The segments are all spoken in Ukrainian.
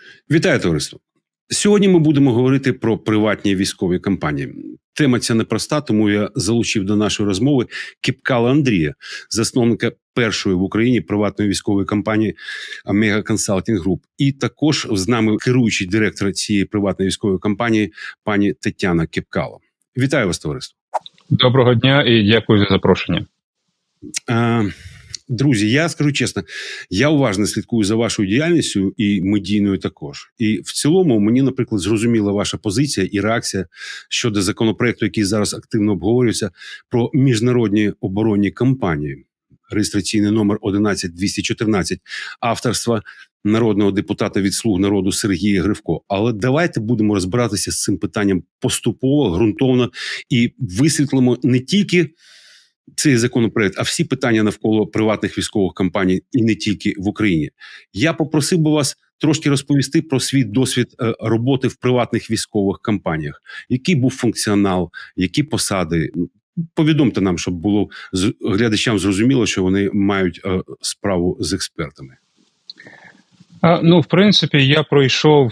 Вітаю, товариство! Сьогодні ми будемо говорити про приватні військові компанії. Тема ця непроста, тому я залучив до нашої розмови Кіпкала Андрія, засновника першої в Україні приватної військової компанії Омега Консалтинг Груп. І також з нами керуючий директор цієї приватної військової компанії пані Тетяна Кіпкало. Вітаю вас, товариство! Доброго дня і дякую за запрошення. Друзі, я скажу чесно, я уважно слідкую за вашою діяльністю і медійною також. І в цілому мені, наприклад, зрозуміла ваша позиція і реакція щодо законопроекту, який зараз активно обговорюється, про міжнародні оборонні компанії. Реєстраційний номер 11214 авторства народного депутата від «Слуг народу» Сергія Гривко. Але давайте будемо розбиратися з цим питанням поступово, ґрунтовно і висвітлимо не тільки цей законопроект, а всі питання навколо приватних військових компаній і не тільки в Україні. Я попросив би вас трошки розповісти про свій досвід роботи в приватних військових компаніях. Який був функціонал, які посади? Повідомте нам, щоб було глядачам зрозуміло, що вони мають справу з експертами. В принципі, я пройшов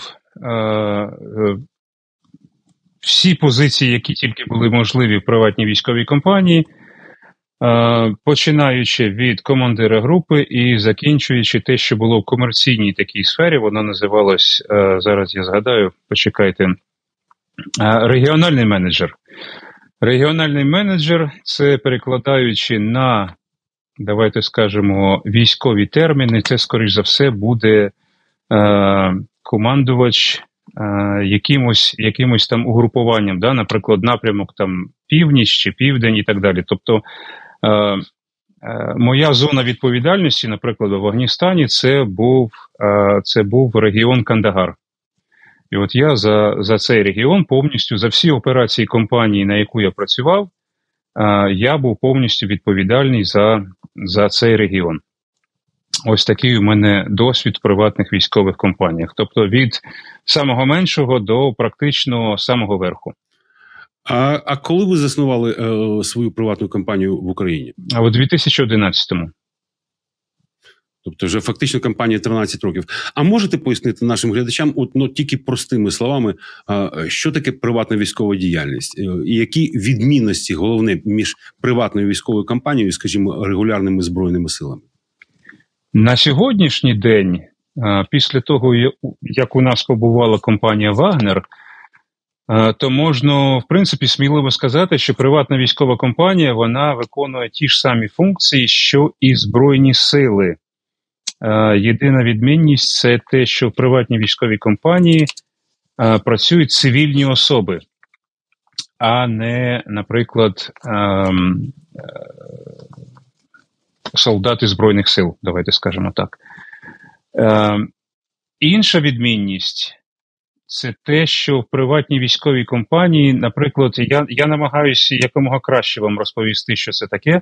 всі позиції, які тільки були можливі в приватній військовій компанії, починаючи від командира групи і закінчуючи те, що було в комерційній такій сфері, воно називалось, зараз я згадаю, почекайте, регіональний менеджер. Регіональний менеджер – це, перекладаючи на, давайте скажемо, військові терміни, це, скоріш за все, буде командувач якимось там угрупуванням, да? Наприклад, напрямок там північ чи південь і так далі. Тобто, моя зона відповідальності, наприклад, в Афганістані, це був регіон Кандагар. І от я за цей регіон повністю, за всі операції компанії, на яку я працював, я був повністю відповідальний за цей регіон. Ось такий у мене досвід в приватних військових компаніях. Тобто від самого меншого до практично самого верху. А коли ви заснували свою приватну компанію в Україні? У 2011-му. Тобто вже фактично компанія 13 років. А можете пояснити нашим глядачам, тільки простими словами, що таке приватна військова діяльність? І які відмінності, головне, між приватною військовою компанією і, скажімо, регулярними Збройними силами? На сьогоднішній день, після того, як у нас побувала компанія «Вагнер», то можна, в принципі, сміливо сказати, що приватна військова компанія, вона виконує ті ж самі функції, що і Збройні сили. Єдина відмінність – це те, що в приватній військовій компанії працюють цивільні особи, а не, наприклад, солдати Збройних сил, давайте скажемо так. Інша відмінність – це те, що в приватній військовій компанії, наприклад, я намагаюся якомога краще вам розповісти, що це таке.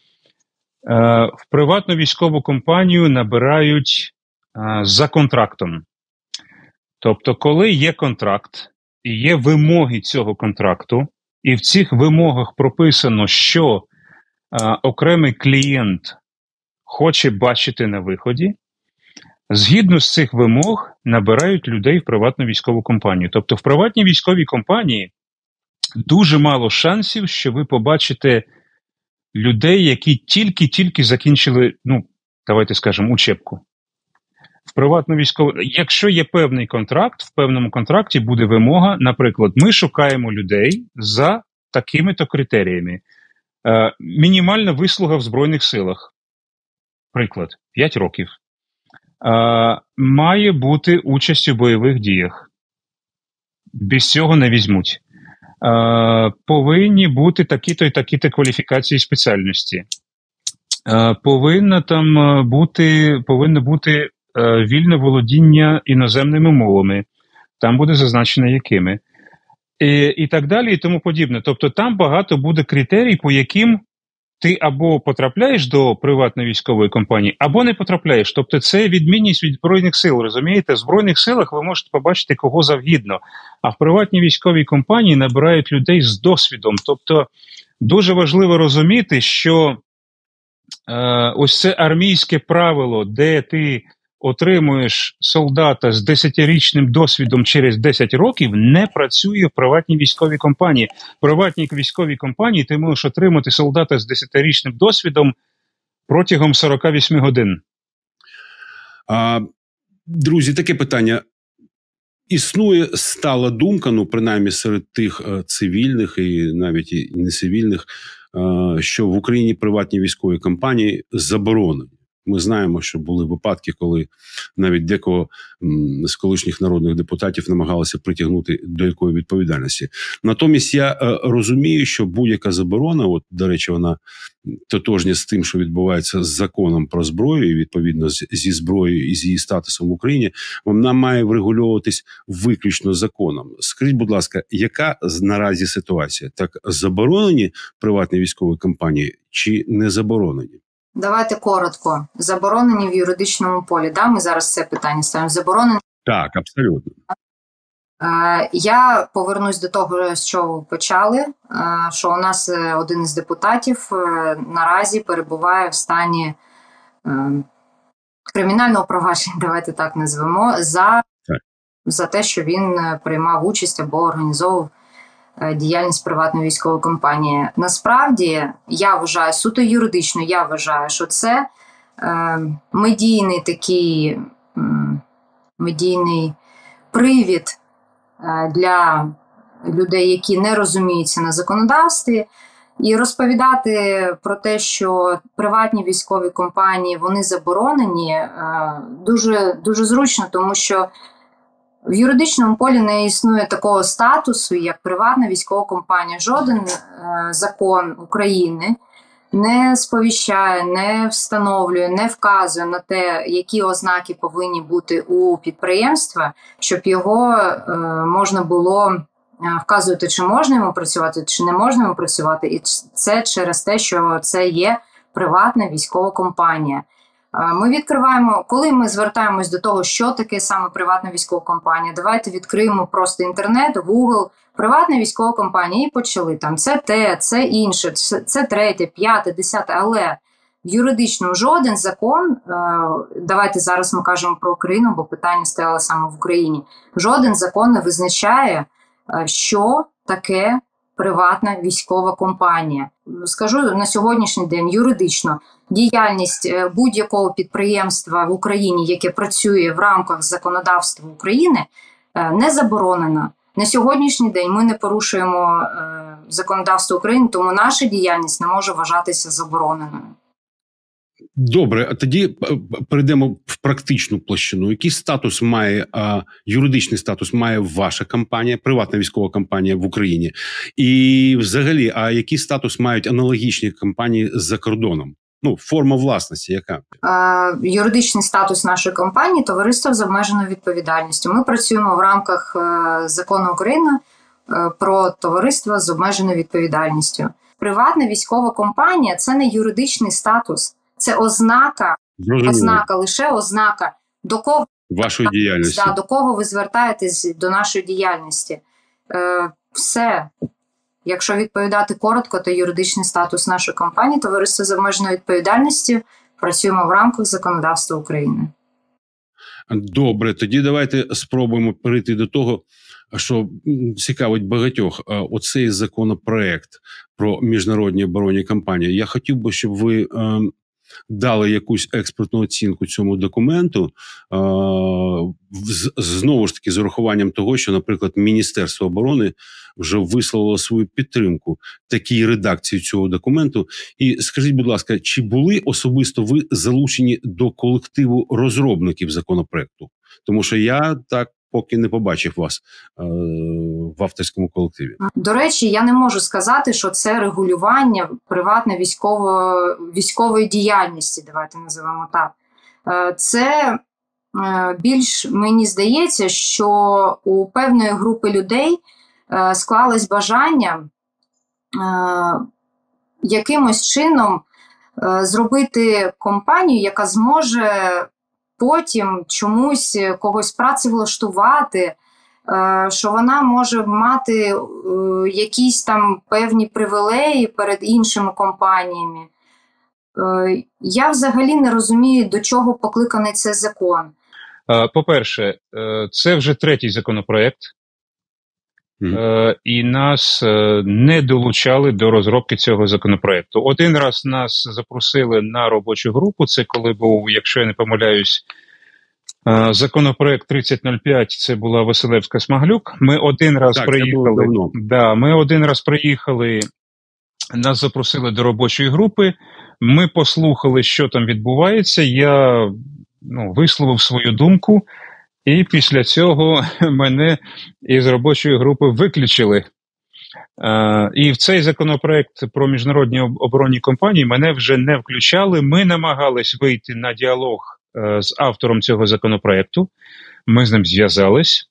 В приватну військову компанію набирають за контрактом. Тобто, коли є контракт і є вимоги цього контракту, і в цих вимогах прописано, що окремий клієнт хоче бачити на виході, згідно з цих вимог набирають людей в приватну військову компанію. Тобто в приватній військовій компанії дуже мало шансів, що ви побачите людей, які тільки закінчили, давайте скажемо, учебку. В приватну військову, якщо є певний контракт, в певному контракті буде вимога, наприклад, ми шукаємо людей за такими-то критеріями. Мінімальна вислуга в Збройних силах. Приклад, 5 років. Має бути участь у бойових діях. Без цього не візьмуть. Повинні бути такі-то і такі-то кваліфікації спеціальності. Повинно бути вільне володіння іноземними мовами. Там буде зазначено якими. І так далі, і тому подібне. Тобто там багато буде критерій, по яким ти або потрапляєш до приватної військової компанії, або не потрапляєш. Тобто це відмінність від Збройних сил, розумієте? В Збройних силах ви можете побачити кого завгідно, а в приватній військовій компанії набирають людей з досвідом. Тобто дуже важливо розуміти, що ось це армійське правило, де ти отримуєш солдата з 10-річним досвідом через 10 років, не працює в приватній військовій компанії. В приватній військовій компанії ти можеш отримати солдата з 10-річним досвідом протягом 48 годин. Друзі, таке питання. Існує стала думка, ну, принаймні серед тих цивільних і навіть і нецивільних, що в Україні приватні військові компанії заборонені. Ми знаємо, що були випадки, коли навіть декого з колишніх народних депутатів намагалися притягнути до якої відповідальності. Натомість я розумію, що будь-яка заборона, от, до речі, вона тотожня з тим, що відбувається з законом про зброю, і відповідно зі зброєю і з її статусом в Україні, вона має врегульовуватись виключно законом. Скажіть, будь ласка, яка наразі ситуація? Так заборонені приватні військові компанії чи не заборонені? Давайте коротко. Заборонені в юридичному полі. Да, ми зараз це питання ставимо. Заборонені. Так, абсолютно. Я повернусь до того, з чого ви почали, що у нас один із депутатів наразі перебуває в стані кримінального провадження, давайте так назвемо, за те, що він приймав участь або організовував діяльність приватної військової компанії. Насправді, я вважаю, суто юридично, я вважаю, що це медійний такий медійний привід для людей, які не розуміються на законодавстві, і розповідати про те, що приватні військові компанії, вони заборонені, дуже, дуже зручно, тому що в юридичному полі не існує такого статусу, як приватна військова компанія. Жоден закон України не сповіщає, не встановлює, не вказує на те, які ознаки повинні бути у підприємства, щоб його можна було вказувати, чи можна йому працювати, чи не можна йому працювати. І це через те, що це є приватна військова компанія. Ми відкриваємо, коли ми звертаємось до того, що таке саме приватна військова компанія, давайте відкриємо просто інтернет, Google, приватна військова компанія, і почали там це те, це інше, це третє, п'яте, десяте, але в юридичному жоден закон, давайте зараз ми кажемо про Україну, бо питання стояло саме в Україні, жоден закон не визначає, що таке приватна військова компанія. Скажу на сьогоднішній день юридично, діяльність будь-якого підприємства в Україні, яке працює в рамках законодавства України, не заборонена. На сьогоднішній день ми не порушуємо законодавство України, тому наша діяльність не може вважатися забороненою. Добре, а тоді перейдемо в практичну площину. Який статус має, юридичний статус має ваша компанія, приватна військова компанія в Україні? І взагалі, а який статус мають аналогічні компанії за кордоном? Ну, форма власності яка? Юридичний статус нашої компанії – товариство з обмеженою відповідальністю. Ми працюємо в рамках закону України про товариство з обмеженою відповідальністю. Приватна військова компанія – це не юридичний статус. Це ознака, лише ознака, до кого вашої діяльності. До кого ви звертаєтесь до нашої діяльності. Все. Якщо відповідати коротко, то юридичний статус нашої компанії, товариство з обмеженою відповідальністю, працюємо в рамках законодавства України. Добре, тоді давайте спробуємо перейти до того, що цікавить багатьох. Оцей законопроект про міжнародні оборонні компанії. Я хотів би, щоб ви дали якусь експертну оцінку цьому документу, знову ж таки з урахуванням того, що, наприклад, Міністерство оборони вже висловило свою підтримку такій редакції цього документу. І скажіть, будь ласка, чи були особисто ви залучені до колективу розробників законопроекту? Тому що я так поки не побачив вас в авторському колективі. До речі, я не можу сказати, що це регулювання приватної військової діяльності, давайте називаємо так. Це більш, мені здається, що у певної групи людей склалось бажання якимось чином зробити компанію, яка зможе потім чомусь когось працевлаштувати, що вона може мати якісь там певні привілеї перед іншими компаніями. Я взагалі не розумію, до чого покликаний цей закон. По-перше, це вже третій законопроект, і нас не долучали до розробки цього законопроекту. Один раз нас запросили на робочу групу, це коли був, якщо я не помиляюсь, законопроект 3005, це була Василевська-Смаглюк. Ми один раз приїхали. Ми один раз приїхали, нас запросили до робочої групи. Ми послухали, що там відбувається. Я висловив свою думку, і після цього мене із робочої групи виключили. І в цей законопроект про міжнародні оборонні компанії мене вже не включали. Ми намагались вийти на діалог з автором цього законопроекту. Ми з ним зв'язались,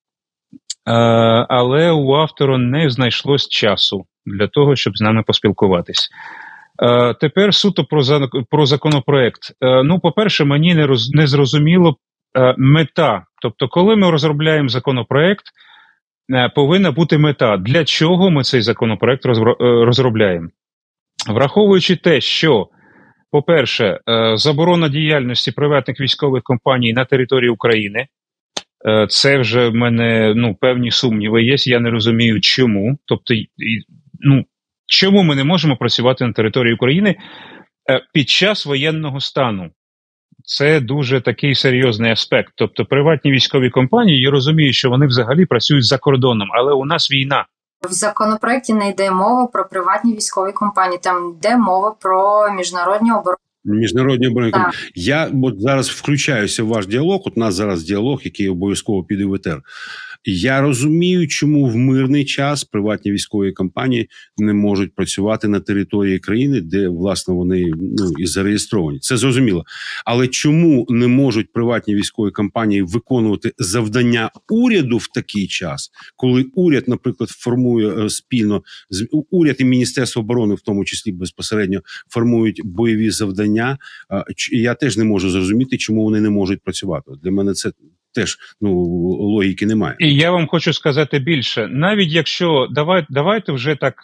але у автора не знайшлось часу для того, щоб з нами поспілкуватись. Тепер суто про законопроект. По-перше, мені не зрозуміло мета. Тобто, коли ми розробляємо законопроект, повинна бути мета. Для чого ми цей законопроект розробляємо? Враховуючи те, що, по-перше, заборона діяльності приватних військових компаній на території України, це вже в мене певні сумніви є, я не розумію чому. Тобто, чому ми не можемо працювати на території України під час воєнного стану? Це дуже такий серйозний аспект. Тобто приватні військові компанії, я розумію, що вони взагалі працюють за кордоном, але у нас війна. В законопроекті не йде мова про приватні військові компанії, там йде мова про міжнародні оборонні. Міжнародні оборонні компанії. Я зараз включаюся в ваш діалог, у нас зараз діалог, який обов'язково піде в етер. Я розумію, чому в мирний час приватні військові компанії не можуть працювати на території країни, де, власне, вони і зареєстровані. Це зрозуміло. Але чому не можуть приватні військові компанії виконувати завдання уряду в такий час, коли уряд, наприклад, формує спільно, уряд і Міністерство оборони, в тому числі безпосередньо, формують бойові завдання? Я теж не можу зрозуміти, чому вони не можуть працювати. Для мене це теж логіки немає. І я вам хочу сказати більше. Навіть якщо давайте вже так,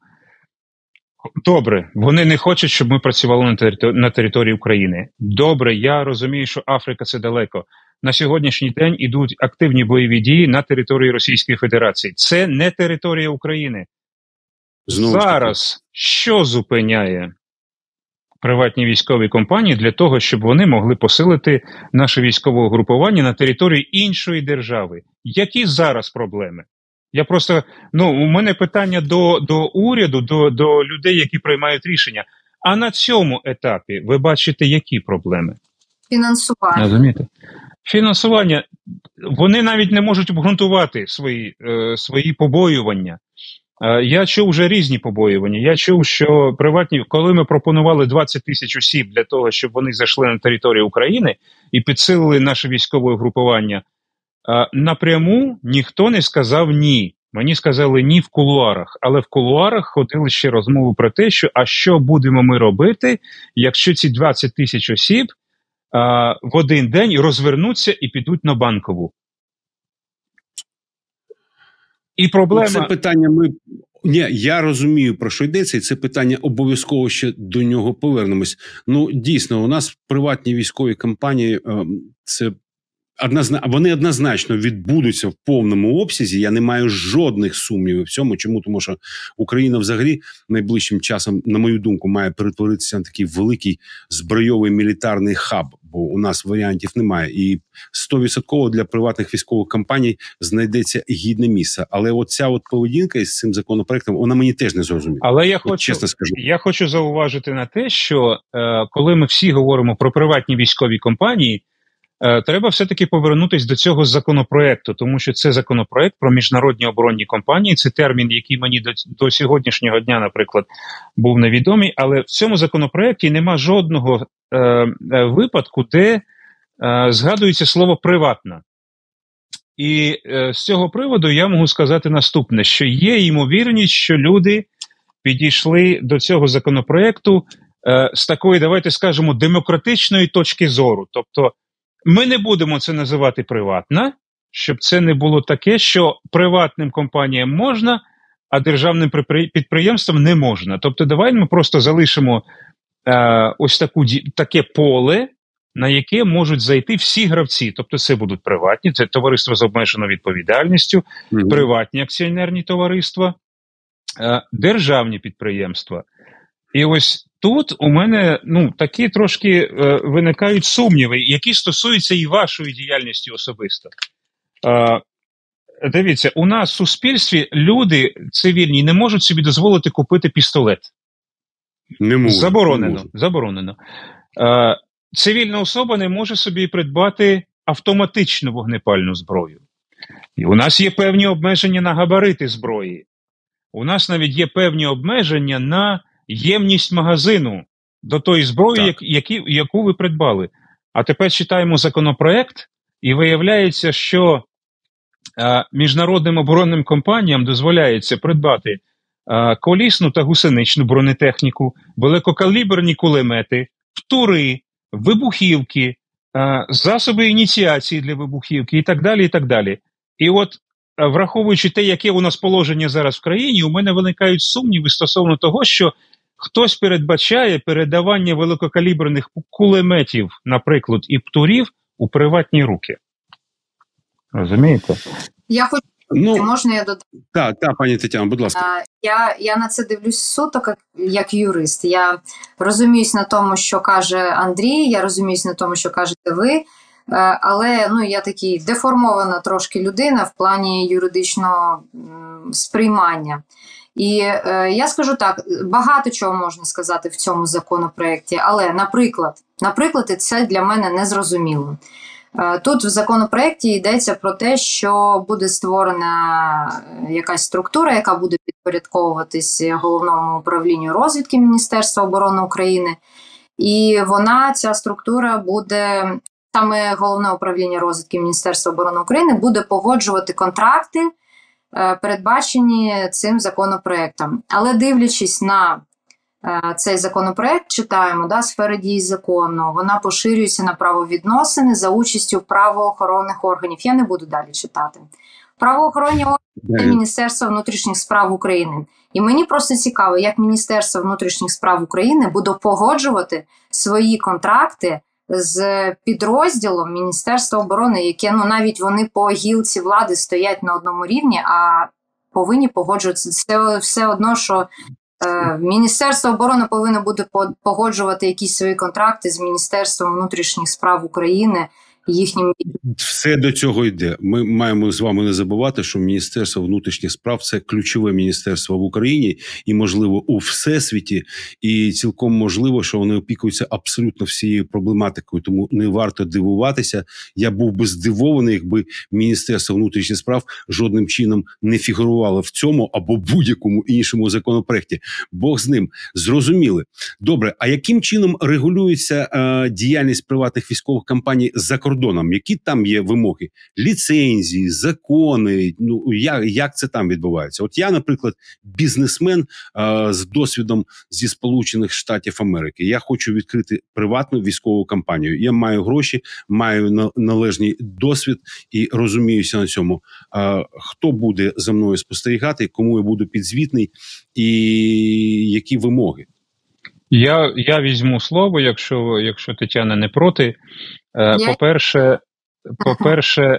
добре, вони не хочуть, щоб ми працювали на території України. Добре, я розумію, що Африка це далеко. На сьогоднішній день ідуть активні бойові дії на території Російської Федерації. Це не територія України. Зараз що зупиняє приватні військові компанії для того, щоб вони могли посилити наше військове угрупування на території іншої держави? Які зараз проблеми? Я просто, у мене питання до уряду, до людей, які приймають рішення. А на цьому етапі ви бачите, які проблеми? Фінансування. Розумієте? Фінансування. Вони навіть не можуть обґрунтувати свої побоювання. Я чув вже різні побоювання. Я чув, що приватні, коли ми пропонували 20 тисяч осіб для того, щоб вони зайшли на територію України і підсилили наше військове угрупування, напряму ніхто не сказав ні. Мені сказали ні в кулуарах, але в кулуарах ходили ще розмови про те, що будемо ми робити, якщо ці 20 тисяч осіб в один день розвернуться і підуть на Банкову. І проблема... Це питання я розумію, про що йдеться, і це питання обов'язково ще до нього повернемось. Дійсно, у нас приватні військові компанії, вони однозначно відбудуться в повному обсязі. Я не маю жодних сумнівів в цьому. Чому? Тому що Україна взагалі найближчим часом, на мою думку, має перетворитися на такий великий збройовий мілітарний хаб, бо у нас варіантів немає. І 100% для приватних військових компаній знайдеться гідне місце. Але оця поведінка із цим законопроектом, вона мені теж не зрозуміла. Але я хочу зауважити на те, що коли ми всі говоримо про приватні військові компанії, треба все-таки повернутися до цього законопроекту, тому що це законопроект про міжнародні оборонні компанії, це термін, який мені до сьогоднішнього дня, наприклад, був невідомий, але в цьому законопроекті нема жодного випадку, де згадується слово «приватна». І з цього приводу я можу сказати наступне, що є ймовірність, що люди підійшли до цього законопроекту з такої, давайте скажемо, демократичної точки зору. Тобто ми не будемо це називати приватна, щоб це не було таке, що приватним компаніям можна, а державним підприємствам не можна. Тобто давай ми просто залишимо ось таке поле, на яке можуть зайти всі гравці. Тобто це будуть приватні, це товариство з обмеженою відповідальністю, приватні акціонерні товариства, державні підприємства. І ось тут у мене такі трошки виникають сумніви, які стосуються і вашої діяльності особисто. Дивіться, у нас в суспільстві люди цивільні не можуть собі дозволити купити пістолет. Не можуть. Заборонено. Цивільна особа не може собі придбати автоматичну вогнепальну зброю. І у нас є певні обмеження на габарити зброї. У нас навіть є певні обмеження на ємність магазину до тої зброї, яку ви придбали. А тепер читаємо законопроект, і виявляється, що міжнародним оборонним компаніям дозволяється придбати колісну та гусеничну бронетехніку, великокаліберні кулемети, втури, вибухівки, засоби ініціації для вибухівки і так далі, і так далі. І от, враховуючи те, яке у нас положення зараз в країні, у мене виникають сумніви стосовно того, що хтось передбачає передавання великокаліберних кулеметів, наприклад, і птурів у приватні руки. Розумієте? Я хочу, можна я додам? Так, пані Тетяно, будь ласка. Я на це дивлюсь суто як юрист. Я розуміюсь на тому, що каже Андрій, я розуміюсь на тому, що кажете ви, але я такий деформована трошки людина в плані юридичного сприймання. І я скажу так, багато чого можна сказати в цьому законопроекті, але, наприклад, і це для мене незрозуміло. Тут в законопроекті йдеться про те, що буде створена якась структура, яка буде підпорядковуватись Головному управлінню розвідки Міністерства оборони України. І ця структура буде, саме Головне управління розвідки Міністерства оборони України, буде погоджувати контракти, передбачені цим законопроектом. Але дивлячись на цей законопроект, читаємо, сфера дії закону, вона поширюється на правовідносини за участю правоохоронних органів. Я не буду далі читати. Правоохоронні органи Міністерства внутрішніх справ України. І мені просто цікаво, як Міністерство внутрішніх справ України буде погоджувати свої контракти з підрозділом Міністерства оборони, яке, навіть вони по гілці влади стоять на одному рівні, а повинні погоджуватися. Це все одно, що Міністерство оборони повинно буде погоджувати якісь свої контракти з Міністерством внутрішніх справ України. Все до цього йде. Ми маємо з вами не забувати, що Міністерство внутрішніх справ – це ключове міністерство в Україні і, можливо, у всесвіті. І цілком можливо, що вони опікуються абсолютно всією проблематикою. Тому не варто дивуватися. Я був би здивований, якби Міністерство внутрішніх справ жодним чином не фігурувало в цьому або будь-якому іншому законопроекті. Бог з ним. Зрозуміли. Добре, а яким чином регулюється діяльність приватних військових компаній за кордоном? Які там є вимоги? Ліцензії, закони, як це там відбувається? От я, наприклад, бізнесмен з досвідом зі Сполучених Штатів Америки. Я хочу відкрити приватну військову компанію. Я маю гроші, маю належний досвід і розуміюся на цьому. Хто буде за мною спостерігати, кому я буду підзвітний і які вимоги? Я візьму слово, якщо Тетяна не проти. По-перше,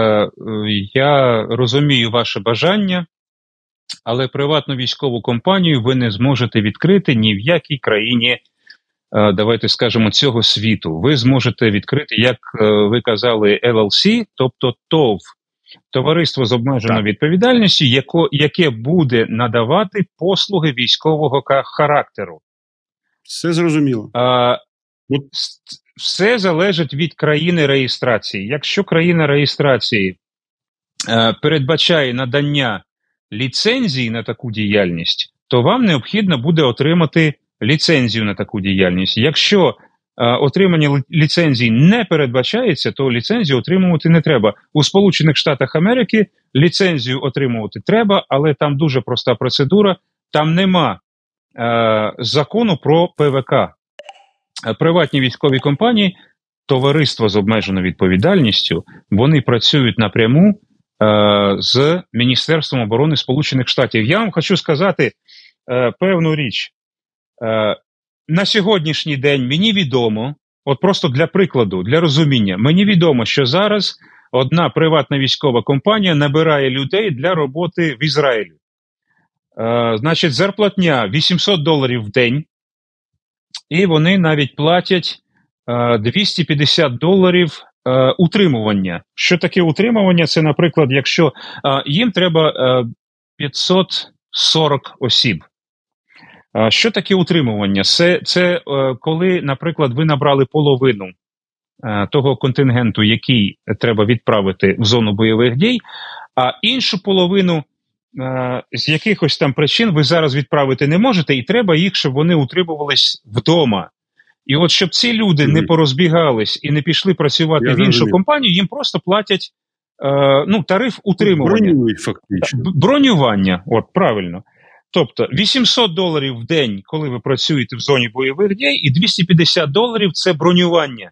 я розумію ваше бажання, але приватну військову компанію ви не зможете відкрити ні в якій країні, давайте скажемо, цього світу. Ви зможете відкрити, як ви казали, LLC, тобто ТОВ, товариство з обмеженою відповідальністю, яке буде надавати послуги військового характеру. Все зрозуміло. Все залежить від країни реєстрації. Якщо країна реєстрації передбачає надання ліцензії на таку діяльність, то вам необхідно буде отримати ліцензію на таку діяльність. Якщо отримання ліцензії не передбачається, то ліцензію отримувати не треба. У Сполучених Штатах Америки ліцензію отримувати треба, але там дуже проста процедура, там нема закону про ПВК. Приватні військові компанії, товариства з обмеженою відповідальністю, вони працюють напряму з Міністерством оборони Сполучених Штатів. Я вам хочу сказати певну річ. на сьогоднішній день мені відомо, от просто для прикладу, для розуміння, мені відомо, що зараз одна приватна військова компанія набирає людей для роботи в Ізраїлі. Значить, зарплатня $800 в день, і вони навіть платять $250 утримування. Що таке утримування? Це, наприклад, якщо їм треба 540 осіб. Що таке утримування? Це коли, наприклад, ви набрали половину того контингенту, який треба відправити в зону бойових дій, а іншу половину з якихось там причин ви зараз відправити не можете, і треба їх, щоб вони утримувались вдома. І от щоб ці люди не порозбігались і не пішли працювати в іншу компанію, їм просто платять тариф утримування. Бронюють фактично. Бронювання, от правильно. Тобто $800 в день, коли ви працюєте в зоні бойових дій, і $250 – це бронювання.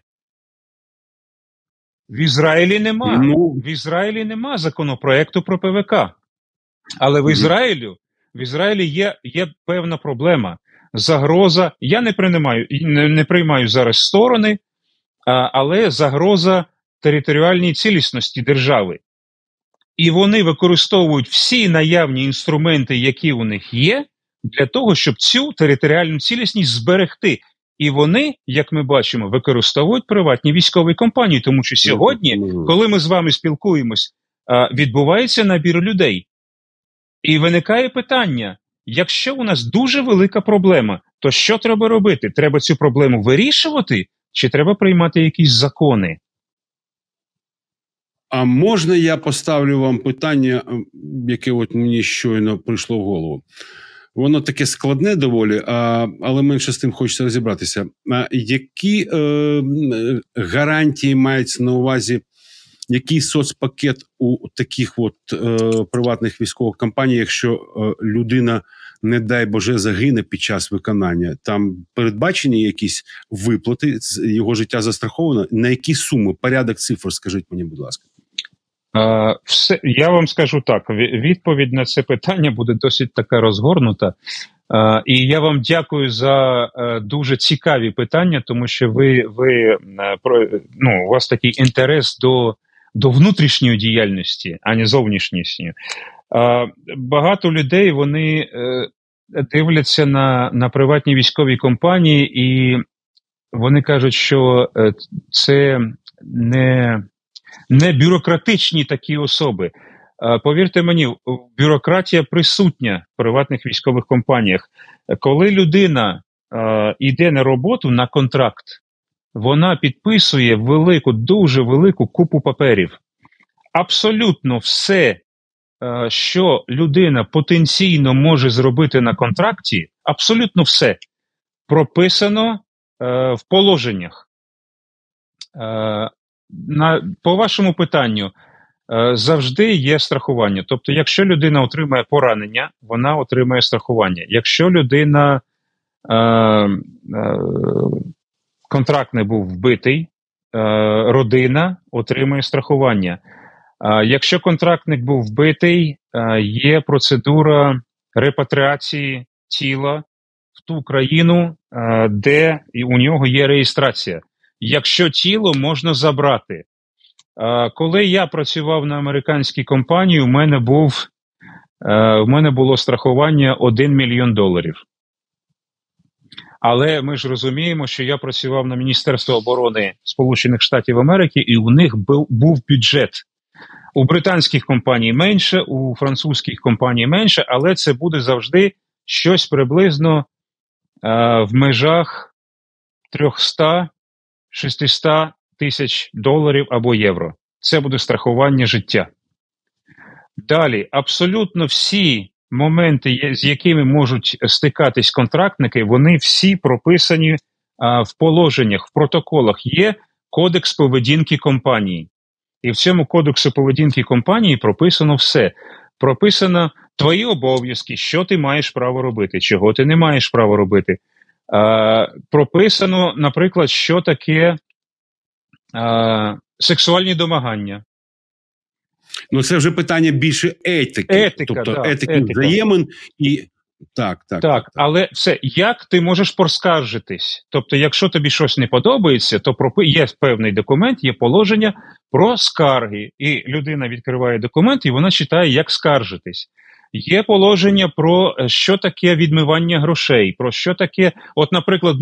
В Ізраїлі нема. В Ізраїлі нема законопроекту про ПВК. Але в Ізраїлі є певна проблема. Загроза, я не приймаю зараз сторони, але загроза територіальній цілісності держави. І вони використовують всі наявні інструменти, які у них є, для того, щоб цю територіальну цілісність зберегти. І вони, як ми бачимо, використовують приватні військові компанії, тому що сьогодні, коли ми з вами спілкуємось, відбувається набір людей. І виникає питання, якщо у нас дуже велика проблема, то що треба робити? Треба цю проблему вирішувати, чи треба приймати якісь закони? А можна я поставлю вам питання, яке от мені щойно прийшло в голову? Воно таке складне доволі, але менше з тим хочеться розібратися. Які гарантії мається на увазі, який соцпакет у таких от приватних військових компаній, якщо людина, не дай Боже, загине під час виконання? Там передбачені якісь виплати, його життя застраховано? На які суми? Порядок цифр, скажіть мені, будь ласка. Я вам скажу так, відповідь на це питання буде досить така розгорнута. І я вам дякую за дуже цікаві питання, тому що у вас такий інтерес до внутрішньої діяльності, а не зовнішньої. Багато людей, вони дивляться на приватні військові компанії, і вони кажуть, що це не бюрократичні такі особи. Повірте мені, бюрократія присутня в приватних військових компаніях. Коли людина йде на роботу, на контракт, вона підписує дуже велику купу паперів. Абсолютно все, що людина потенційно може зробити на контракті, абсолютно все прописано в положеннях. По вашому питанню, завжди є страхування. Тобто, якщо людина отримає поранення, вона отримає страхування. Якщо людина контрактний був вбитий, родина отримує страхування. Якщо контрактник був вбитий, є процедура репатріації тіла в ту країну, де у нього є реєстрація. Якщо тіло можна забрати. Коли я працював на американській компанії, у мене було страхування $1 мільйон. Але ми ж розуміємо, що я працював на Міністерство оборони Сполучених Штатів Америки, і у них був бюджет. У британських компаній менше, у французьких компаній менше, але це буде завжди щось приблизно в межах 300-600 тисяч доларів або євро. Це буде страхування життя. Далі, абсолютно всі моменти, з якими можуть стикатись контрактники, вони всі прописані в положеннях, в протоколах. Є кодекс поведінки компанії. І в цьому кодексі поведінки компанії прописано все. Прописано твої обов'язки, що ти маєш право робити, чого ти не маєш права робити. Прописано, наприклад, що таке сексуальні домагання. Ну, це вже питання більше етики. Тобто етики взаємин і Так, але все, як ти можеш поскаржитись? Тобто, якщо тобі щось не подобається, то є певний документ, є положення про скарги. І людина відкриває документ, і вона читає, як скаржитись. Є положення про що таке відмивання грошей, про що таке, от, наприклад, в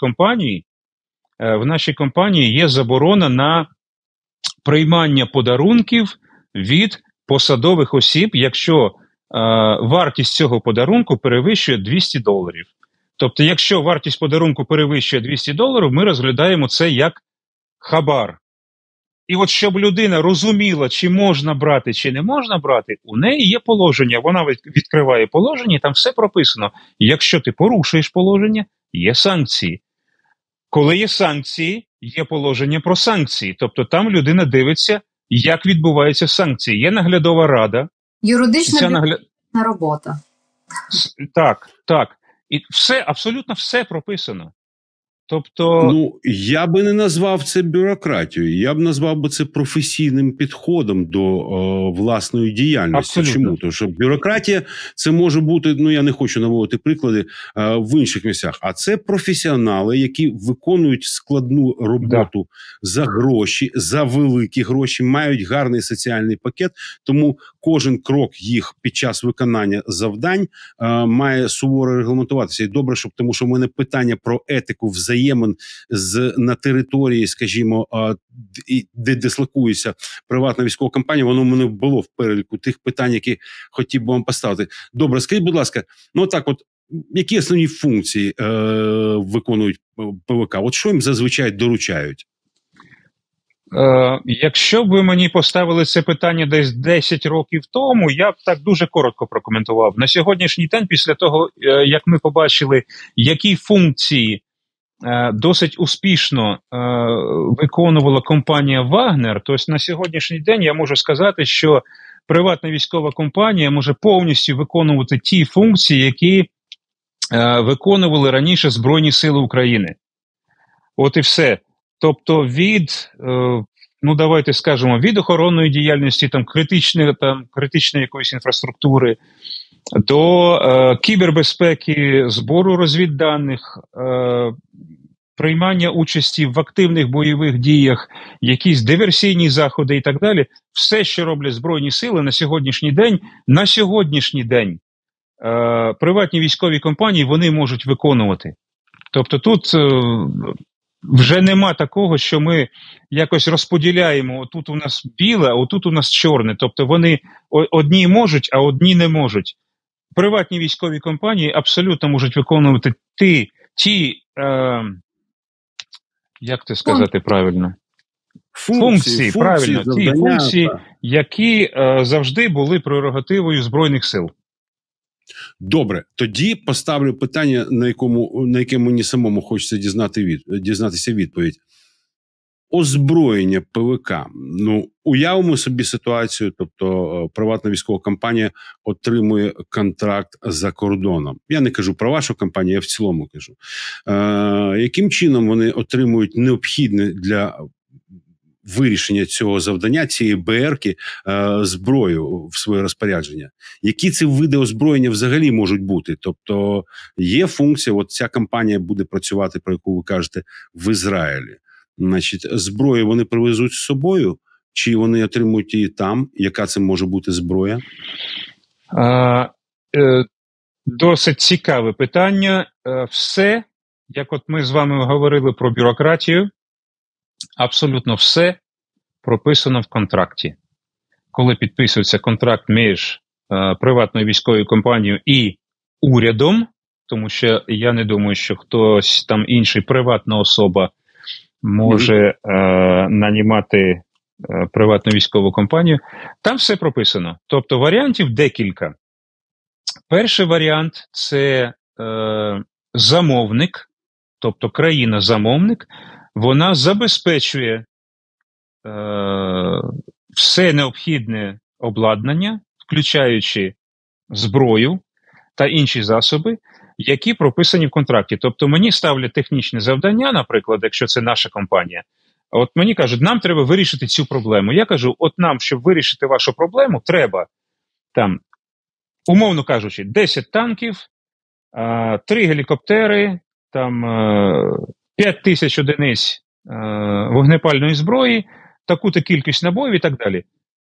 нашій компанії є заборона на приймання подарунків від посадових осіб, якщо вартість цього подарунку перевищує $200. Тобто, якщо вартість подарунку перевищує $200, ми розглядаємо це як хабар. І от щоб людина розуміла, чи можна брати, чи не можна брати, у неї є положення, вона відкриває положення, і там все прописано. Якщо ти порушуєш положення, є санкції. Коли є санкції, є положення про санкції. Тобто там людина дивиться, як відбуваються санкції. Є наглядова рада. Юридична робота. Так. І все, абсолютно все прописано. Тобто... Ну, я би не назвав це бюрократією, я б назвав би це професійним підходом до власної діяльності. Абсолютно. Чому? Тому що бюрократія це може бути, ну я не хочу наводити приклади в інших місцях, а це професіонали, які виконують складну роботу за гроші, за великі гроші, мають гарний соціальний пакет, тому кожен крок їх під час виконання завдань має суворо регламентуватися. І добре, щоб, тому що в мене питання про етику взаємин на території, скажімо, де дислокується приватна військова компанія, воно в мене було в переліку тих питань, які хотів би вам поставити. Добре, скажіть, будь ласка, ну так от, які основні функції виконують ПВК? От що їм зазвичай доручають? Якщо б ви мені поставили це питання десь 10 років тому, я б так дуже коротко прокоментував. На сьогоднішній день, після того, як ми побачили, які функції досить успішно виконувала компанія «Вагнер», то на сьогоднішній день я можу сказати, що приватна військова компанія може повністю виконувати ті функції, які виконували раніше Збройні Сили України. От і все. Тобто від, ну давайте скажемо, від охоронної діяльності, критичної якоїсь інфраструктури, до кібербезпеки, збору розвідданих, приймання участі в активних бойових діях, якісь диверсійні заходи і так далі. Все, що роблять Збройні Сили на сьогоднішній день приватні військові компанії вони можуть виконувати. Тобто тут вже нема такого, що ми якось розподіляємо, отут у нас біле, а отут у нас чорне. Тобто вони одні можуть, а одні не можуть. Приватні військові компанії абсолютно можуть виконувати як це сказати правильно? Функції, правильно, ті функції, які завжди були прерогативою Збройних сил. Добре, тоді поставлю питання, на яке мені самому хочеться дізнатися відповідь. Озброєння ПВК. Ну, уявимо собі ситуацію, тобто приватна військова компанія отримує контракт за кордоном. Я не кажу про вашу компанію, я в цілому кажу. Яким чином вони отримують необхідне для вирішення цього завдання, цієї БР-ки, зброю в своє розпорядження? Які ці види озброєння взагалі можуть бути? Тобто є функція, от ця компанія буде працювати, про яку ви кажете, в Ізраїлі. Значить, зброю вони привезуть з собою, чи вони отримують її там? Яка це може бути зброя? Досить цікаве питання. Все, як от ми з вами говорили про бюрократію, абсолютно все прописано в контракті. Коли підписується контракт між приватною військовою компанією і урядом, тому що я не думаю, що хтось там інший, приватна особа, може нанімати приватну військову компанію, там все прописано. Тобто варіантів декілька. Перший варіант – це замовник, тобто країна-замовник, вона забезпечує все необхідне обладнання, включаючи зброю та інші засоби, які прописані в контракті. Тобто мені ставлять технічне завдання, наприклад, якщо це наша компанія, от мені кажуть, нам треба вирішити цю проблему. Я кажу, от нам, щоб вирішити вашу проблему, треба, там, умовно кажучи, 10 танків, 3 гелікоптери, там 5 тисяч одиниць вогнепальної зброї, таку-то кількість набоїв і так далі.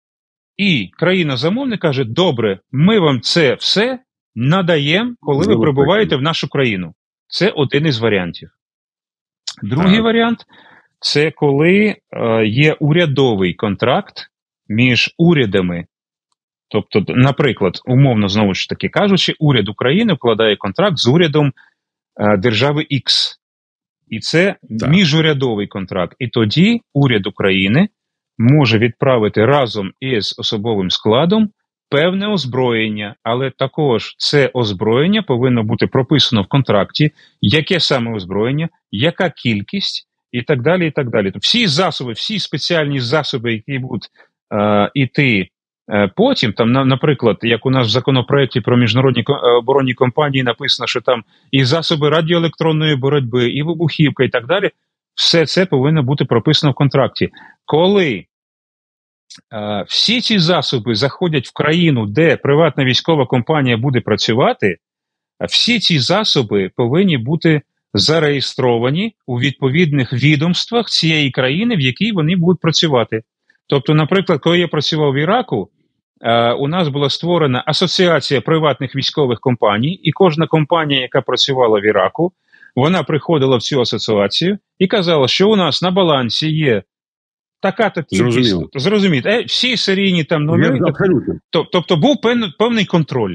І країна-замовник каже, добре, ми вам це все надаємо, коли ви прибуваєте в нашу країну. Це один із варіантів. Другий варіант – це коли є урядовий контракт між урядами. Тобто, наприклад, умовно, знову ж таки кажучи, уряд України вкладає контракт з урядом держави X. І це міжурядовий контракт. І тоді уряд України може відправити разом із особовим складом певне озброєння, але також це озброєння повинно бути прописано в контракті, яке саме озброєння, яка кількість і так далі, і так далі. Тобто всі засоби, всі спеціальні засоби, які будуть іти потім, там, наприклад, як у нас в законопроекті про міжнародні оборонні компанії написано, що там і засоби радіоелектронної боротьби, і вибухівка, і так далі, все це повинно бути прописано в контракті. Коли всі ці засоби заходять в країну, де приватна військова компанія буде працювати, всі ці засоби повинні бути зареєстровані у відповідних відомствах цієї країни, в якій вони будуть працювати. Тобто, наприклад, коли я працював в Іраку, у нас була створена асоціація приватних військових компаній, і кожна компанія, яка працювала в Іраку, вона приходила в цю асоціацію і казала, що у нас на балансі є така-то кількість. Зрозуміло. Всі серійні там номери. Тобто був певний контроль.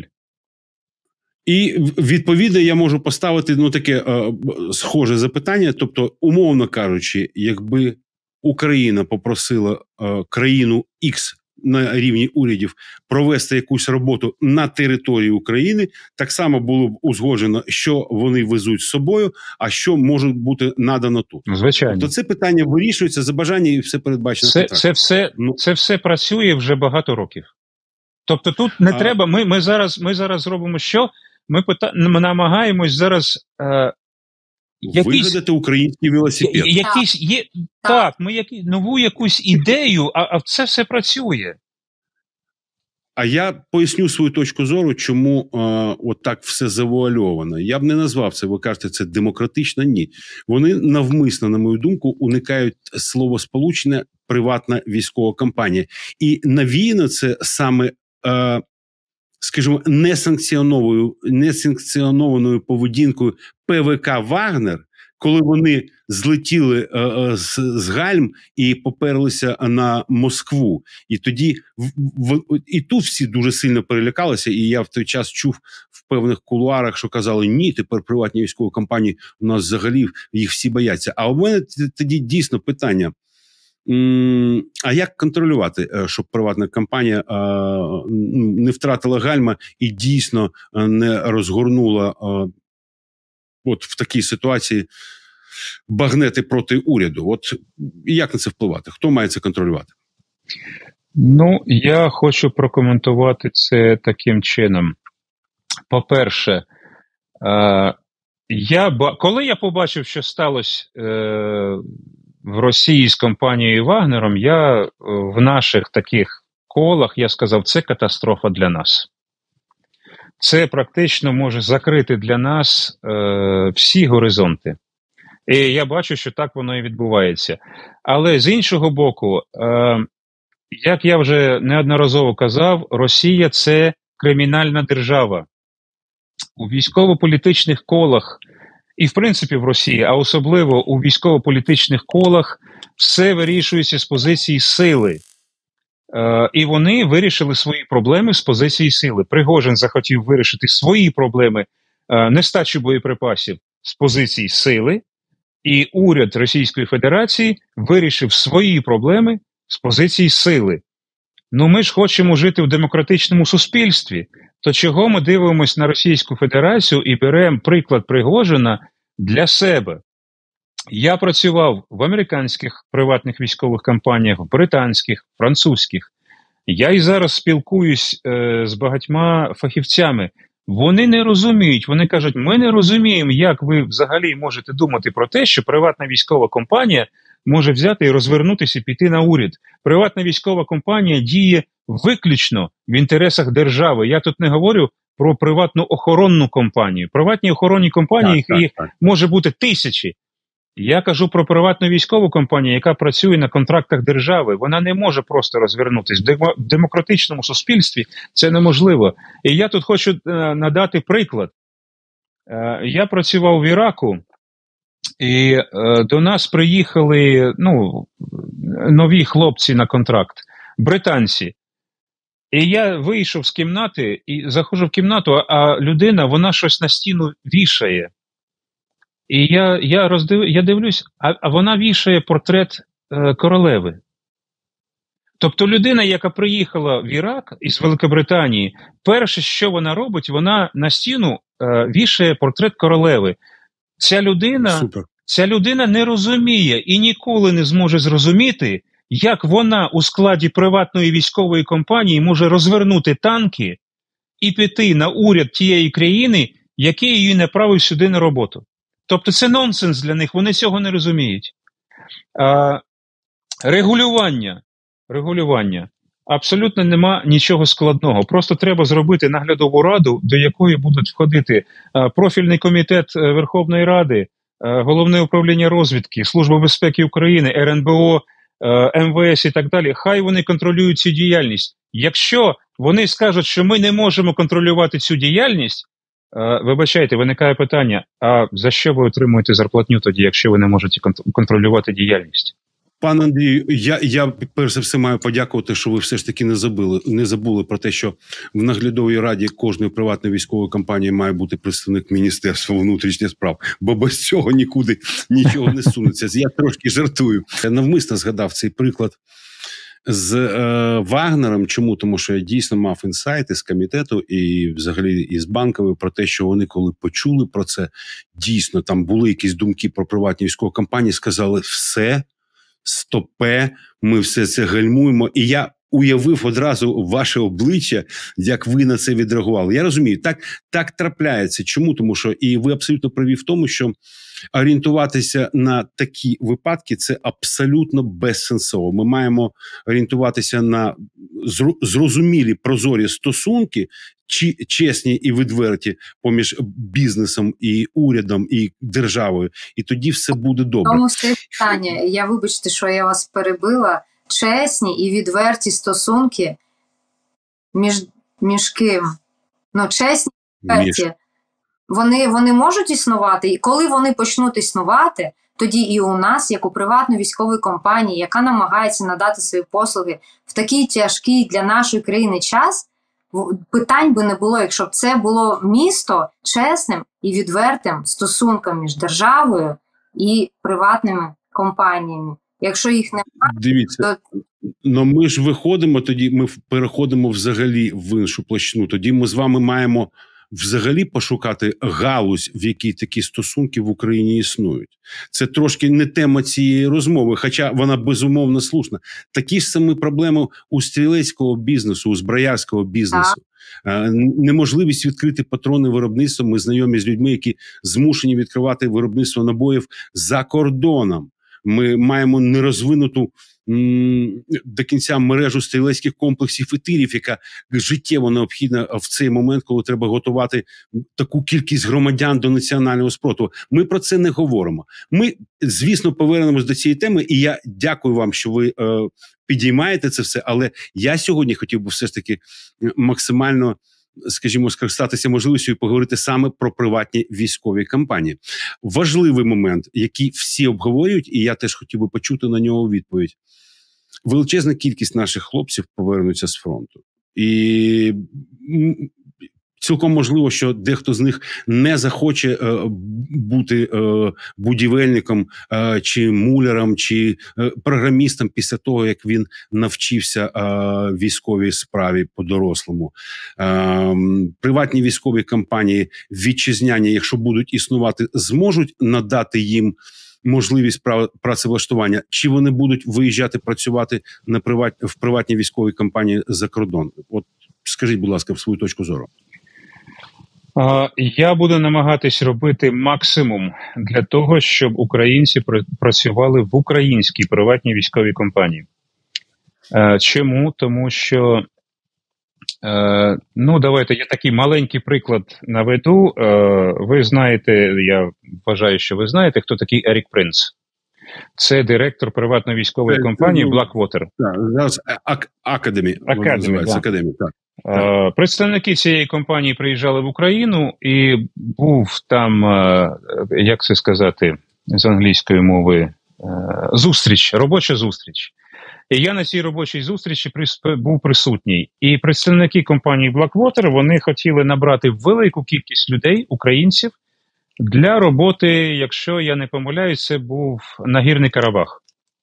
І, відповідно, я можу поставити таке схоже запитання. Тобто, умовно кажучи, якби Україна попросила країну X на рівні урядів провести якусь роботу на території України, так само було б узгоджено, що вони везуть з собою, а що може бути надано тут. Звичайно. Тобто це питання вирішується за бажання і все передбачено. Це все працює вже багато років. Тобто тут не треба, ми зараз зробимо що? Ми намагаємось зараз вигадати український велосипед. Нову якусь ідею, а це все працює. А я поясню свою точку зору, чому отак все завуальовано. Я б не назвав це, ви кажете, це демократично, ні. Вони навмисно, на мою думку, уникають словосполучення «приватна військова компанія». І навіяно це саме, скажімо, несанкціонованою поведінкою ПВК «Вагнер», коли вони злетіли з гальм і поперлися на Москву. І тоді і тут всі дуже сильно перелякалися, і я в той час чув в певних кулуарах, що казали, ні, тепер приватні військові компанії у нас взагалі, їх всі бояться. А у мене тоді дійсно питання, а як контролювати, щоб приватна компанія не втратила гальма і дійсно не розгорнула от в такій ситуації багнети проти уряду? От як на це впливати? Хто має це контролювати? Я хочу прокоментувати це таким чином. По-перше, коли я побачив, що сталося в Росії з компанією Вагнером, я в наших таких колах, я сказав, це катастрофа для нас. Це практично може закрити для нас всі горизонти. І я бачу, що так воно і відбувається. Але з іншого боку, як я вже неодноразово казав, Росія – це кримінальна держава. У військово-політичних колах, і в принципі в Росії, а особливо у військово-політичних колах, все вирішується з позиції сили. І вони вирішили свої проблеми з позиції сили. Пригожин захотів вирішити свої проблеми нестачі боєприпасів з позиції сили, і уряд Російської Федерації вирішив свої проблеми з позиції сили. Ми ж хочемо жити в демократичному суспільстві, то чого ми дивимося на Російську Федерацію і беремо приклад Пригожина для себе? Я працював в американських приватних військових компаніях, в британських, французьких. Я і зараз спілкуюсь з багатьма фахівцями. Вони не розуміють, вони кажуть, ми не розуміємо, як ви взагалі можете думати про те, що приватна військова компанія може взяти і розвернутися і піти на уряд. Приватна військова компанія діє виключно в інтересах держави. Я тут не говорю про приватну охоронну компанію. Приватні охоронні компанії, їх може бути тисячі. Я кажу про приватну військову компанію, яка працює на контрактах держави. Вона не може просто розвернутися. В демократичному суспільстві це неможливо. І я тут хочу надати приклад. Я працював в Іраку, і до нас приїхали нові хлопці на контракт, британці. І я вийшов з кімнати, і заходжу в кімнату, а людина, вона щось на стіну вішає. І я дивлюсь, а вона вішає портрет королеви. Тобто людина, яка приїхала в Ірак із Великобританії, перше, що вона робить, вона на стіну вішає портрет королеви. Ця людина не розуміє і ніколи не зможе зрозуміти, як вона у складі приватної військової компанії може розвернути танки і піти на уряд тієї країни, який її направив сюди на роботу. Тобто це нонсенс для них, вони цього не розуміють. Регулювання. Абсолютно нема нічого складного. Просто треба зробити наглядову раду, до якої будуть входити профільний комітет Верховної Ради, Головне управління розвідки, Служба безпеки України, РНБО, МВС і так далі. Хай вони контролюють цю діяльність. Якщо вони скажуть, що ми не можемо контролювати цю діяльність, вибачайте, виникає питання, а за що ви отримуєте зарплатню тоді, якщо ви не можете контролювати діяльність? Пане Андрію, я перш за все маю подякувати, що ви все ж таки не забули про те, що в наглядовій раді кожної приватної військової компанії має бути представник Міністерства внутрішніх справ, бо без цього нікуди нічого не сунеться. Я трошки жартую. Я навмисно згадав цей приклад з Вагнером. Чому? Тому що я дійсно мав інсайти з комітету і взагалі із банкової про те, що вони, коли почули про це, дійсно там були якісь думки про приватні військові компанії, сказали все, стопе, ми все це гальмуємо. І я уявив одразу ваше обличчя, як ви на це відреагували. Я розумію, так трапляється. Чому? Тому що, і ви абсолютно праві в тому, що орієнтуватися на такі випадки – це абсолютно безсенсово. Ми маємо орієнтуватися на зрозумілі, прозорі стосунки, чесні і відверті поміж бізнесом і урядом і державою. І тоді все буде добре. Тому це питання. Вибачте, що я вас перебила. Чесні і відверті стосунки між ким? Чесні і відверті. Вони можуть існувати, і коли вони почнуть існувати, тоді і у нас, як у приватної військової компанії, яка намагається надати свої послуги в такий тяжкий для нашої країни час, питань би не було, якщо б це було місто чесним і відвертим стосунком між державою і приватними компаніями. Якщо їх немає, дивіться, то ми ж виходимо тоді, ми переходимо взагалі в іншу площину. Тоді ми з вами маємо взагалі пошукати галузь, в якій такі стосунки в Україні існують. Це трошки не тема цієї розмови, хоча вона безумовно слушна. Такі ж самі проблеми у стрілецького бізнесу, у зброярського бізнесу. Неможливість відкрити патронне виробництво. Ми знайомі з людьми, які змушені відкривати виробництво набоїв за кордоном. Ми маємо нерозвинуту до кінця мережу стрілецьких комплексів і тирів, яка життєво необхідна в цей момент, коли треба готувати таку кількість громадян до національного спротиву. Ми про це не говоримо. Ми, звісно, повернемось до цієї теми, і я дякую вам, що ви підіймаєте це все, але я сьогодні хотів би все ж таки максимально, скажімо, скористатися можливістю і поговорити саме про приватні військові компанії. Важливий момент, який всі обговорюють, і я теж хотів би почути на нього відповідь. Величезна кількість наших хлопців повернуться з фронту. І цілком можливо, що дехто з них не захоче бути будівельником, чи муляром, чи програмістом після того, як він навчився військовій справі по-дорослому. Приватні військові компанії вітчизняні, якщо будуть існувати, зможуть надати їм можливість працевлаштування, чи вони будуть виїжджати працювати в приватній військовій компанії за кордон? От скажіть, будь ласка, свою точку зору. Я буду намагатись робити максимум для того, щоб українці працювали в українській приватній військовій компанії. Чому? Тому що Ну, давайте я такий маленький приклад наведу. Ви знаєте, я вважаю, що ви знаєте, хто такий Ерік Принц. Це директор приватно-військової компанії Blackwater. Так, зараз Academy називається. Да. Academy, так. Представники цієї компанії приїжджали в Україну, і був там, як це сказати з англійської мови, робоча зустріч. І я на цій робочій зустрічі був присутній. І представники компанії Blackwater, вони хотіли набрати велику кількість людей, українців, для роботи, якщо я не помиляюсь, це був Нагірний Карабах.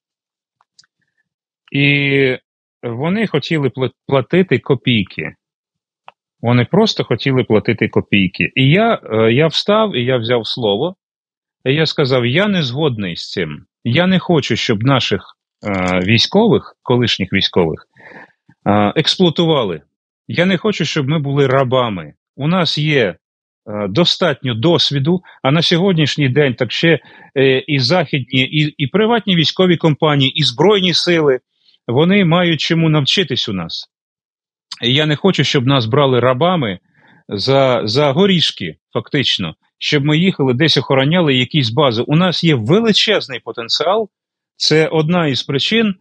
І вони хотіли платити копійки. Вони просто хотіли платити копійки. І я встав, і я взяв слово, і я сказав, я не згодний з цим. Я не хочу, щоб наших військових, колишніх військових, експлуатували. Я не хочу, щоб ми були рабами. У нас є достатньо досвіду, а на сьогоднішній день так ще і західні, і приватні військові компанії, і Збройні сили, вони мають чому навчитись у нас. І я не хочу, щоб нас брали рабами за горішки, фактично, щоб ми їхали десь охороняли якісь бази. У нас є величезний потенціал. Це одна із причин,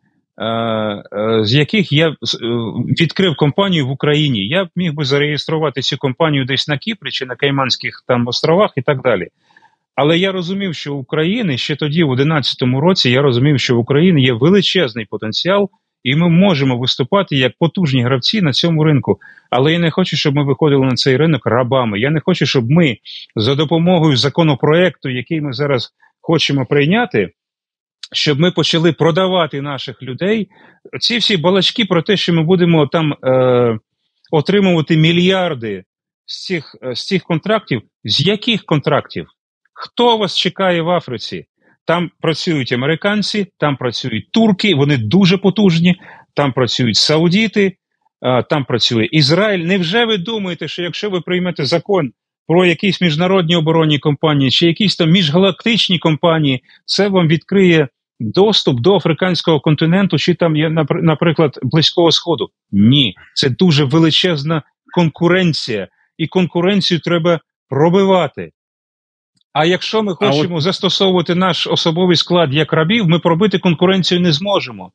з яких я відкрив компанію в Україні. Я б міг би зареєструвати цю компанію десь на Кіпрі чи на Кайманських там островах і так далі. Але я розумів, що в Україні, ще тоді, в 2011 році, я розумів, що в Україні є величезний потенціал, і ми можемо виступати як потужні гравці на цьому ринку. Але я не хочу, щоб ми виходили на цей ринок рабами. Я не хочу, щоб ми за допомогою законопроекту, який ми зараз хочемо прийняти, щоб ми почали продавати наших людей. Ці всі балачки про те, що ми будемо там отримувати мільярди з цих контрактів. З яких контрактів? Хто вас чекає в Африці? Там працюють американці, там працюють турки, вони дуже потужні, там працюють саудіти, там працює Ізраїль. Невже ви думаєте, що якщо ви приймете закон про якісь міжнародні оборонні компанії чи якісь там міжгалактичні компанії, це вам відкриє доступ до африканського континенту чи там, наприклад, Близького Сходу? Ні, це дуже величезна конкуренція, і конкуренцію треба пробивати. А якщо ми хочемо застосовувати наш особовий склад як рабів, ми пробити конкуренцію не зможемо.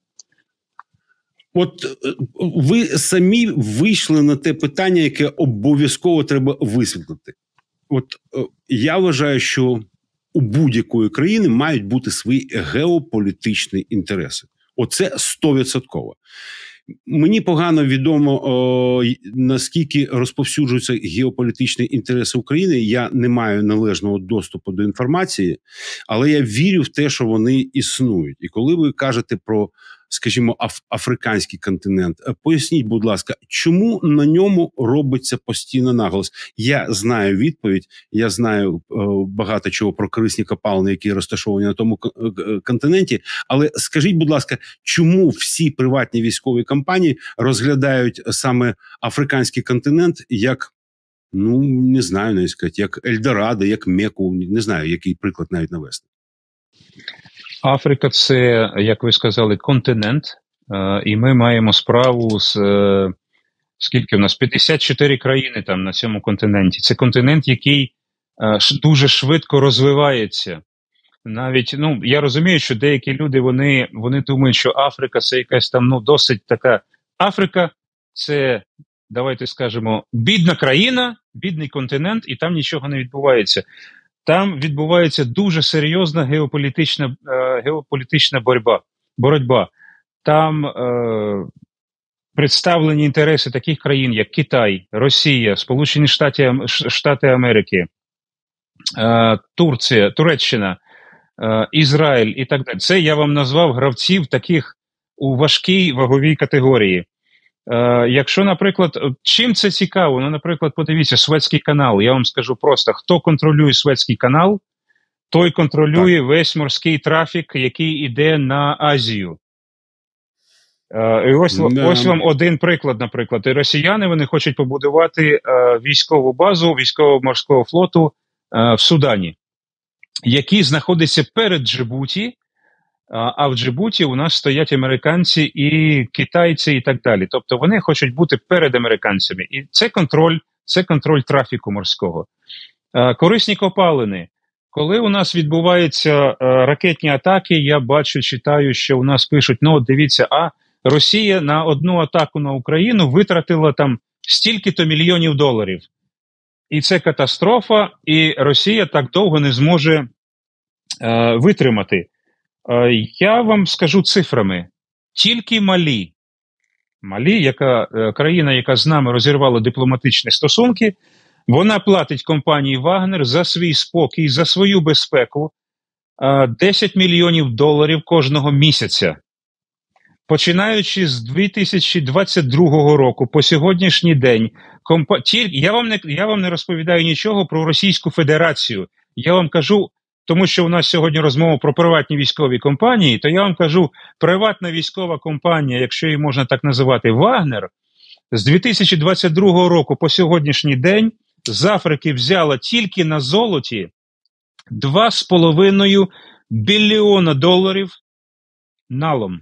От ви самі вийшли на те питання, яке обов'язково треба висвітлити. От я вважаю, що у будь-якої країни мають бути свої геополітичні інтереси. Оце 100%. Мені погано відомо, наскільки розповсюджуються геополітичні інтереси України. Я не маю належного доступу до інформації, але я вірю в те, що вони існують. І коли ви кажете про, скажімо, африканський континент, поясніть, будь ласка, чому на ньому робиться постійно наголос? Я знаю відповідь, я знаю багато чого про корисні копалини, які розташовані на тому континенті, але скажіть, будь ласка, чому всі приватні військові компанії розглядають саме африканський континент як, ну, не знаю, навіть сказати, як Ельдорадо, як Мекку, не знаю, який приклад навіть навести? Африка – це, як ви сказали, континент, і ми маємо справу з, скільки в нас, 54 країни там на цьому континенті. Це континент, який дуже швидко розвивається. Навіть, ну, я розумію, що деякі люди, вони думають, що Африка – це якась там, ну, досить така... Африка – це, давайте скажемо, бідна країна, бідний континент, і там нічого не відбувається. Там відбувається дуже серйозна геополітична боротьба. Там представлені інтереси таких країн, як Китай, Росія, Сполучені Штати Америки, Турція, Туреччина, Ізраїль і так далі. Це я вам назвав гравців таких у важкій ваговій категорії. Якщо, наприклад, чим це цікаво? Ну, наприклад, подивіться, Суецький канал. Я вам скажу просто, хто контролює Суецький канал, той контролює весь морський трафік, який йде на Азію. І ось вам один приклад, наприклад. І росіяни, вони хочуть побудувати військову базу військово-морського флоту в Судані, який знаходиться перед Джибуті, а в Джибуті у нас стоять американці і китайці і так далі. Тобто вони хочуть бути перед американцями. І це контроль трафіку морського. Корисні копалини. Коли у нас відбуваються ракетні атаки, я бачу, читаю, що у нас пишуть, ну, дивіться, Росія на одну атаку на Україну витратила там стільки-то мільйонів доларів. І це катастрофа, і Росія так довго не зможе витримати. Я вам скажу цифрами. Тільки Малі, країна, яка з нами розірвала дипломатичні стосунки, вона платить компанії «Вагнер» за свій спокій, за свою безпеку 10 мільйонів доларів кожного місяця. Починаючи з 2022 року по сьогоднішній день, я вам не розповідаю нічого про Російську Федерацію. Я вам кажу, тому що у нас сьогодні розмова про приватні військові компанії, то я вам кажу, приватна військова компанія, якщо її можна так називати, «Вагнер», з 2022 року по сьогоднішній день з Африки взяла тільки на золоті 2,5 біліона доларів налом.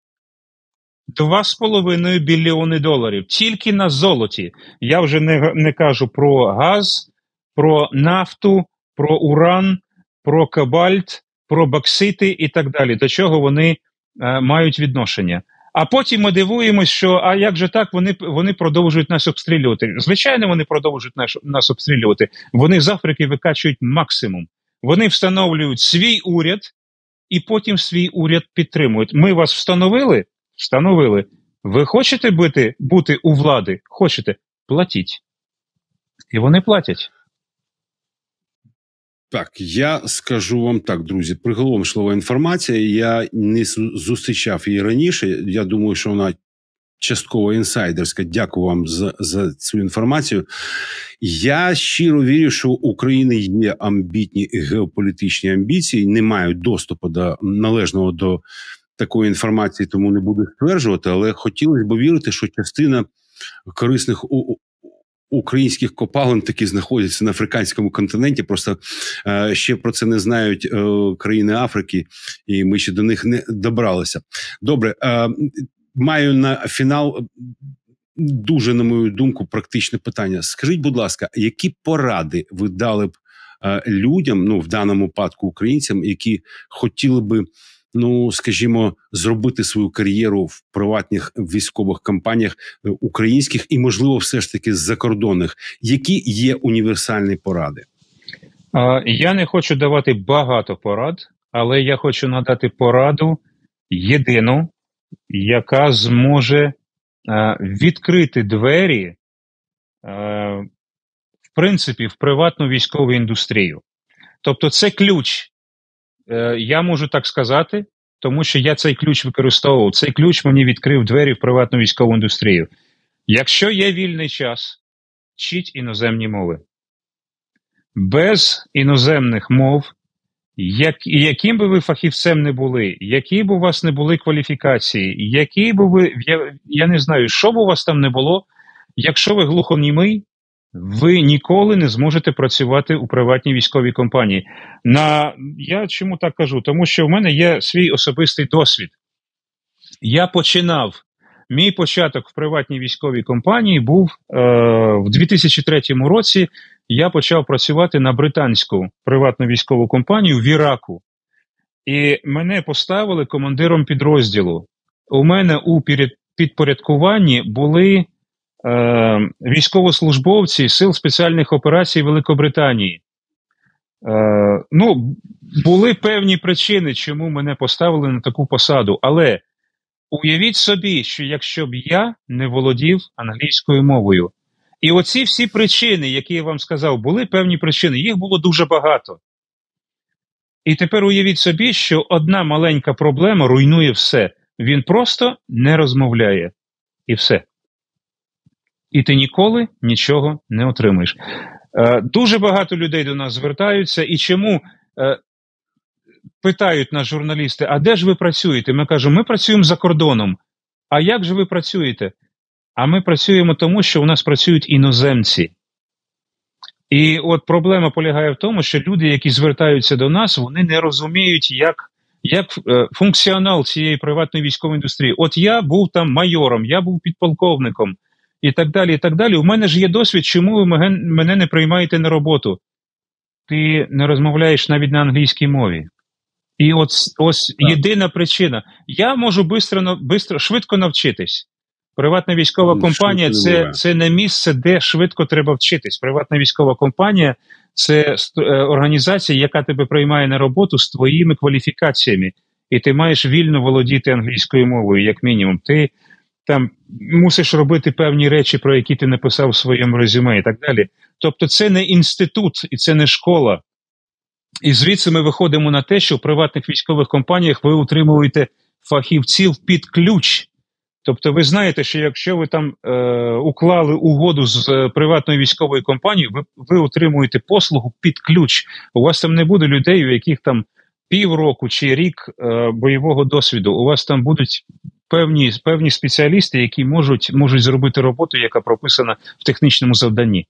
2,5 біліони доларів. Тільки на золоті. Я вже не кажу про газ, про нафту, про уран, про кобальт, про боксити і так далі. До чого вони мають відношення. А потім ми дивуємось, що а як же так, вони продовжують нас обстрілювати. Звичайно, вони продовжують нас обстрілювати. Вони з Африки викачують максимум. Вони встановлюють свій уряд і потім свій уряд підтримують. Ми вас встановили? Встановили. Ви хочете бути у влади? Хочете? Платіть. І вони платять. Так, я скажу вам так, друзі, приголомшлива інформація. Я не зустрічав її раніше. Я думаю, що вона частково інсайдерська. Дякую вам за цю інформацію. Я щиро вірю, що у України є амбітні геополітичні амбіції, не мають доступу належного до такої інформації, тому не буду стверджувати, але хотілося б вірити, що частина корисних українських копалин таки знаходяться на африканському континенті, просто ще про це не знають країни Африки, і ми ще до них не добралися. Добре, маю на фінал дуже, на мою думку, практичне питання. Скажіть, будь ласка, які поради ви дали б людям, ну, в даному випадку українцям, які хотіли би, ну, скажімо, зробити свою кар'єру в приватних військових компаніях українських і, можливо, все ж таки закордонних. Які є універсальні поради? Я не хочу давати багато порад, але я хочу надати пораду єдину, яка зможе відкрити двері, в принципі, в приватну військову індустрію. Тобто це ключ. Я можу так сказати, тому що я цей ключ використовував. Цей ключ мені відкрив двері в приватну військову індустрію. Якщо є вільний час, вчіть іноземні мови. Без іноземних мов, яким би ви фахівцем не були, які б у вас не були кваліфікації, які б ви, я не знаю, що б у вас там не було, якщо ви глухонімий, ви ніколи не зможете працювати у приватній військовій компанії. Я чому так кажу? Тому що в мене є свій особистий досвід. Мій початок в приватній військовій компанії був в 2003 році. Я почав працювати на британську приватну військову компанію в Іраку. І мене поставили командиром підрозділу. У мене у підпорядкуванні були військовослужбовці Сил спеціальних операцій Великобританії. Були певні причини, чому мене поставили на таку посаду. Але уявіть собі, що якщо б я не володів англійською мовою. І оці всі причини, які я вам сказав, були певні причини. Їх було дуже багато. І тепер уявіть собі, що одна маленька проблема руйнує все. Він просто не розмовляє. І все. І ти ніколи нічого не отримаєш. Дуже багато людей до нас звертаються. І чому питають нас журналісти, а де ж ви працюєте? Ми кажемо, ми працюємо за кордоном. А як же ви працюєте? А ми працюємо тому, що у нас працюють іноземці. І от проблема полягає в тому, що люди, які звертаються до нас, вони не розуміють, як як функціонал цієї приватної військової індустрії. От я був там майором, я був підполковником і так далі, і так далі. У мене ж є досвід, чому ви мене не приймаєте на роботу? Ти не розмовляєш навіть на англійській мові. І ось єдина причина. Я можу швидко навчитись. Приватна військова компанія це не місце, де швидко треба вчитись. Приватна військова компанія – це організація, яка тебе приймає на роботу з твоїми кваліфікаціями. І ти маєш вільно володіти англійською мовою, як мінімум. Ти там мусиш робити певні речі, про які ти написав в своєму резюме і так далі. Тобто це не інститут і це не школа. І звідси ми виходимо на те, що в приватних військових компаніях ви утримуєте фахівців під ключ. Тобто ви знаєте, що якщо ви там уклали угоду з приватною військовою компанією, ви отримуєте послугу під ключ. У вас там не буде людей, у яких там півроку чи рік бойового досвіду. У вас там будуть певні спеціалісти, які можуть зробити роботу, яка прописана в технічному завданні.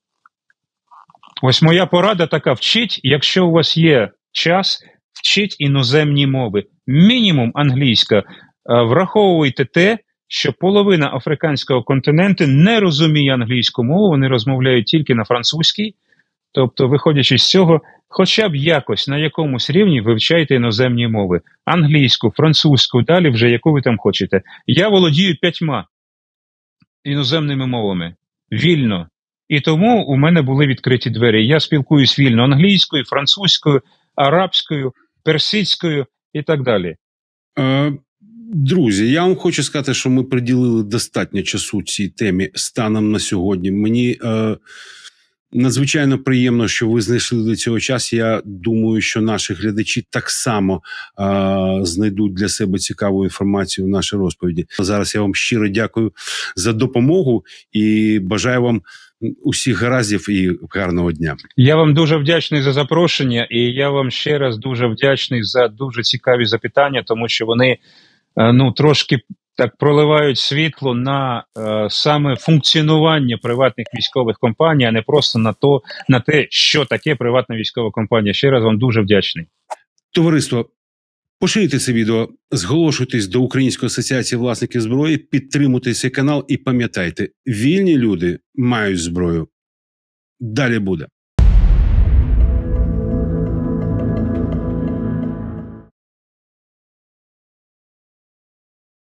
Ось моя порада така: вчіть, якщо у вас є час, вчіть іноземні мови. Мінімум англійська. Враховуйте те, що половина африканського континенту не розуміє англійську мову, вони розмовляють тільки на французькій. Тобто, виходячи з цього, хоча б якось на якомусь рівні вивчайте іноземні мови. Англійську, французьку, далі вже яку ви там хочете. Я володію 5 іноземними мовами. Вільно. І тому у мене були відкриті двері. Я спілкуюсь вільно англійською, французькою, арабською, персидською і так далі. Друзі, я вам хочу сказати, що ми приділили достатньо часу цій темі станом на сьогодні. Мені надзвичайно приємно, що ви знайшли до цього час. Я думаю, що наші глядачі так само знайдуть для себе цікаву інформацію в нашій розповіді. Зараз я вам щиро дякую за допомогу і бажаю вам усіх гараздів і гарного дня. Я вам дуже вдячний за запрошення, і я вам ще раз дуже вдячний за дуже цікаві запитання, тому що вони трошки так проливають світло на саме функціонування приватних військових компаній, а не просто на те, що таке приватна військова компанія. Ще раз вам дуже вдячний. Товариство, поширюйте це відео, зголошуйтесь до Української асоціації власників зброї, підтримуйте цей канал і пам'ятайте, вільні люди мають зброю. Далі буде.